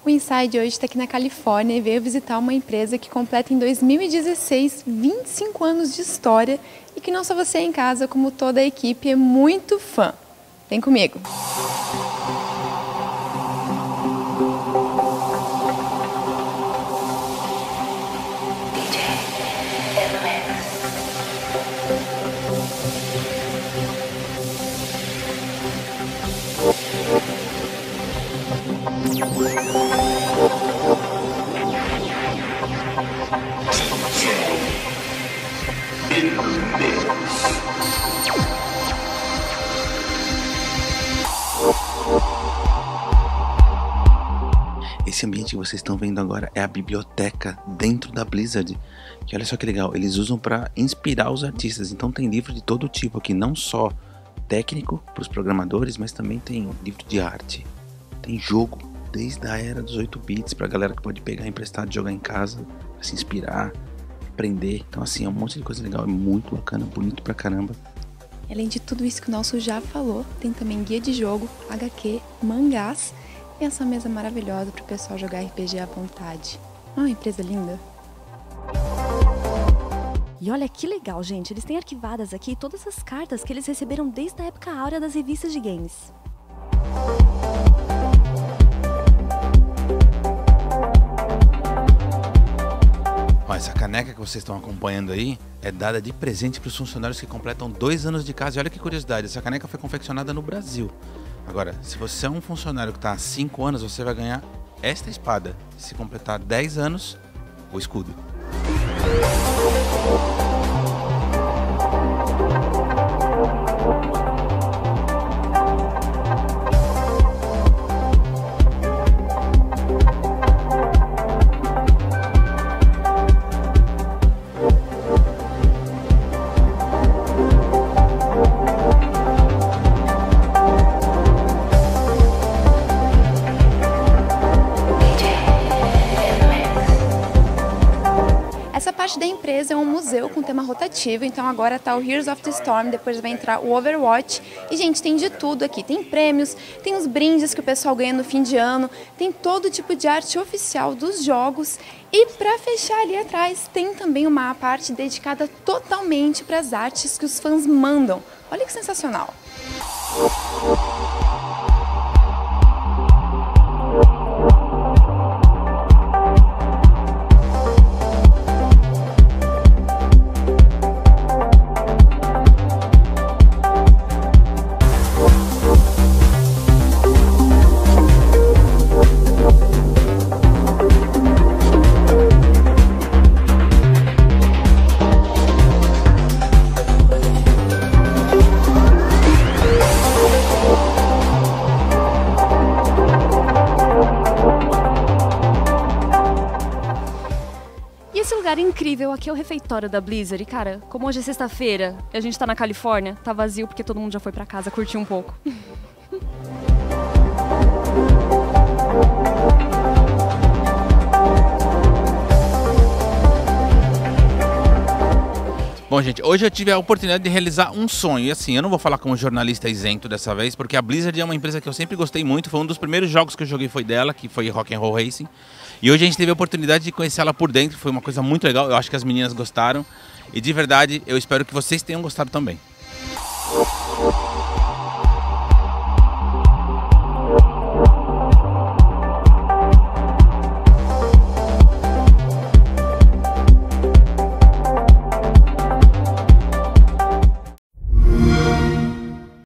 O Inside hoje está aqui na Califórnia e veio visitar uma empresa que completa em 2016 25 anos de história e que não só você em casa, como toda a equipe é muito fã. Vem comigo! Esse ambiente que vocês estão vendo agora é a biblioteca dentro da Blizzard. Que olha só que legal, eles usam para inspirar os artistas. Então tem livro de todo tipo aqui, não só técnico para os programadores, mas também tem livro de arte. Tem jogo desde a era dos 8 bits para a galera que pode pegar emprestado e jogar em casa, pra se inspirar, aprender. Então assim, é um monte de coisa legal, é muito bacana, bonito pra caramba. Além de tudo isso que o Nelson já falou, tem também guia de jogo, HQ, mangás e essa mesa maravilhosa para o pessoal jogar RPG à vontade. Uma empresa linda. E olha que legal, gente, eles têm arquivadas aqui todas as cartas que eles receberam desde a época áurea das revistas de games. Ó, essa caneca que vocês estão acompanhando aí é dada de presente para os funcionários que completam 2 anos de casa. E olha que curiosidade, essa caneca foi confeccionada no Brasil. Agora, se você é um funcionário que está há 5 anos, você vai ganhar esta espada. Se completar 10 anos, o escudo. Essa parte da empresa é um museu com tema rotativo, então agora tá o Heroes of the Storm, depois vai entrar o Overwatch. E, gente, tem de tudo aqui. Tem prêmios, tem os brindes que o pessoal ganha no fim de ano, tem todo tipo de arte oficial dos jogos. E para fechar ali atrás, tem também uma parte dedicada totalmente para as artes que os fãs mandam. Olha que sensacional! E esse lugar incrível aqui é o refeitório da Blizzard. E cara, como hoje é sexta-feira e a gente tá na Califórnia, tá vazio porque todo mundo já foi pra casa curtir um pouco. Bom, gente, hoje eu tive a oportunidade de realizar um sonho. E assim, eu não vou falar como jornalista isento dessa vez, porque a Blizzard é uma empresa que eu sempre gostei muito. Foi um dos primeiros jogos que eu joguei foi dela, que foi Rock'n'Roll Racing. E hoje a gente teve a oportunidade de conhecer ela por dentro. Foi uma coisa muito legal, eu acho que as meninas gostaram. E de verdade, eu espero que vocês tenham gostado também.